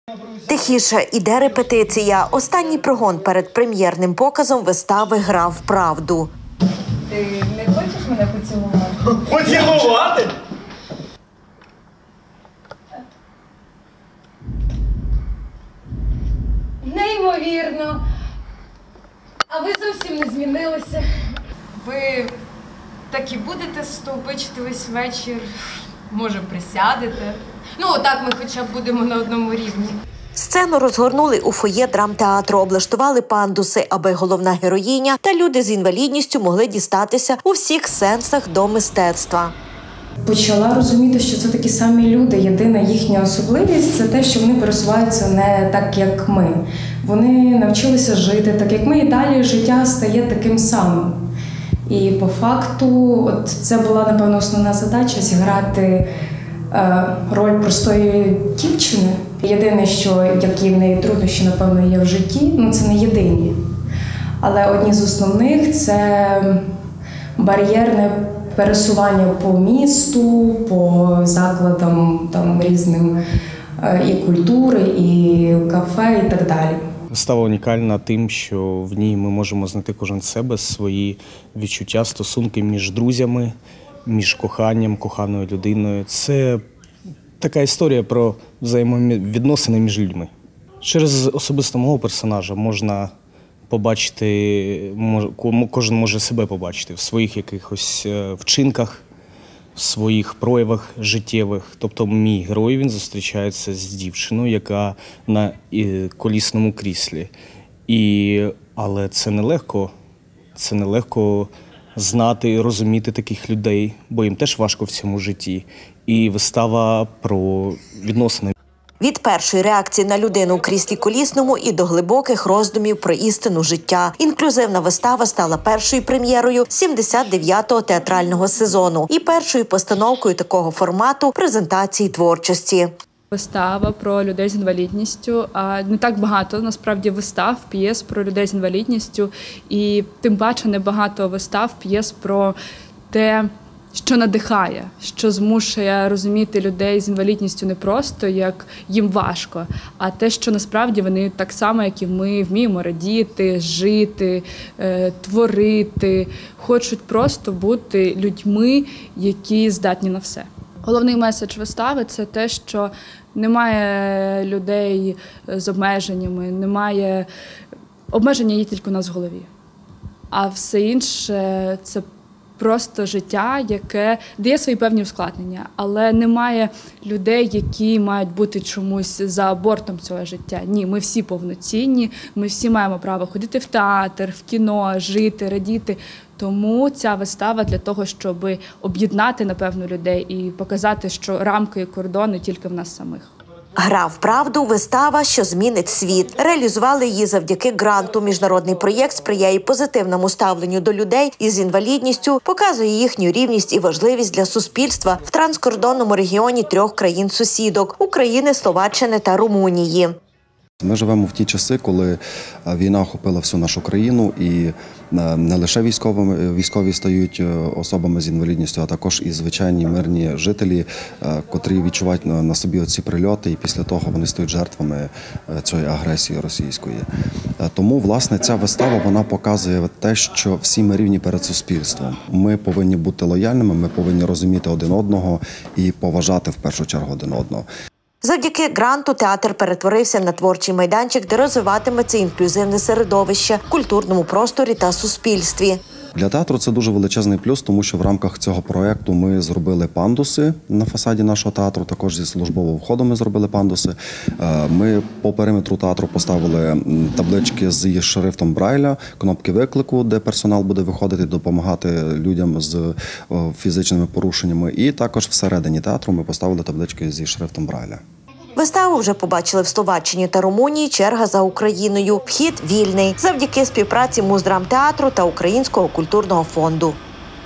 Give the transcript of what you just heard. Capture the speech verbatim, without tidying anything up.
Тихіше іде репетиція. Останній прогон перед прем'єрним показом вистави «Грав правду». Ти не хочеш мене поцілувати? Поцілувати? Неймовірно. А ви зовсім не змінилися. Ви так і будете стовбичити весь вечір? Може, присядете? Ну, отак ми хоча б будемо на одному рівні. Сцену розгорнули у фоє драмтеатру, облаштували пандуси, аби головна героїня та люди з інвалідністю могли дістатися у всіх сенсах до мистецтва. Почала розуміти, що це такі самі люди. Єдина їхня особливість – це те, що вони пересуваються не так, як ми. Вони навчилися жити так, як ми, і далі життя стає таким самим. І по факту от це була, напевно, основна задача – зіграти е, роль простої дівчини. Єдине, що які в неї труднощі, напевно, є в житті, ну це не єдині. Але одні з основних – це бар'єрне пересування по місту, по закладам там різним і культури, і кафе, і так далі. Вистава унікальна тим, що в ній ми можемо знайти кожен себе, свої відчуття, стосунки між друзями, між коханням, коханою людиною. Це така історія про взаємовідносини між людьми. Через особисто мого персонажа можна побачити, кожен може себе побачити в своїх якихось вчинках, в своїх проявах життєвих. Тобто мій герой, він зустрічається з дівчиною, яка на колісному кріслі. І, але це нелегко, це нелегко знати і розуміти таких людей, бо їм теж важко в цьому житті. І вистава про відносини. Від першої реакції на людину у кріслі колісному і до глибоких роздумів про істину життя. Інклюзивна вистава стала першою прем'єрою сімдесят дев'ятого театрального сезону і першою постановкою такого формату презентації творчості. Вистава про людей з інвалідністю. Не так багато, насправді, вистав, п'єс про людей з інвалідністю. І тим паче небагато вистав, п'єс про те, що надихає, що змушує розуміти людей з інвалідністю не просто, як їм важко, а те, що насправді вони так само, як і ми, вміємо радіти, жити, творити, хочуть просто бути людьми, які здатні на все. Головний меседж вистави – це те, що немає людей з обмеженнями, немає… Обмеження є тільки у нас в голові, а все інше – це просто життя, яке дає свої певні ускладнення, але немає людей, які мають бути чомусь за бортом цього життя. Ні, ми всі повноцінні, ми всі маємо право ходити в театр, в кіно, жити, радіти. Тому ця вистава для того, щоб об'єднати, напевно, людей і показати, що рамки і кордони тільки в нас самих. «Грав правду» – вистава, що змінить світ. Реалізували її завдяки гранту. Міжнародний проєкт сприяє позитивному ставленню до людей із інвалідністю, показує їхню рівність і важливість для суспільства в транскордонному регіоні трьох країн-сусідок – України, Словаччини та Румунії. Ми живемо в ті часи, коли війна охопила всю нашу країну, і не лише військові, військові стають особами з інвалідністю, а також і звичайні мирні жителі, котрі відчувають на собі ці прильоти, і після того вони стають жертвами цієї агресії російської. Тому, власне, ця вистава, вона показує те, що всі ми рівні перед суспільством. Ми повинні бути лояльними, ми повинні розуміти один одного і поважати в першу чергу один одного. Завдяки гранту театр перетворився на творчий майданчик, де розвиватиметься інклюзивне середовище в культурному просторі та суспільстві. Для театру це дуже величезний плюс, тому що в рамках цього проєкту ми зробили пандуси на фасаді нашого театру, також зі службового входу ми зробили пандуси. Ми по периметру театру поставили таблички з шрифтом Брайля, кнопки виклику, де персонал буде виходити, допомагати людям з фізичними порушеннями. І також всередині театру ми поставили таблички зі шрифтом Брайля. Виставу вже побачили в Словаччині та Румунії, черга за Україною. Вхід вільний завдяки співпраці Муздрамтеатру та Українського культурного фонду.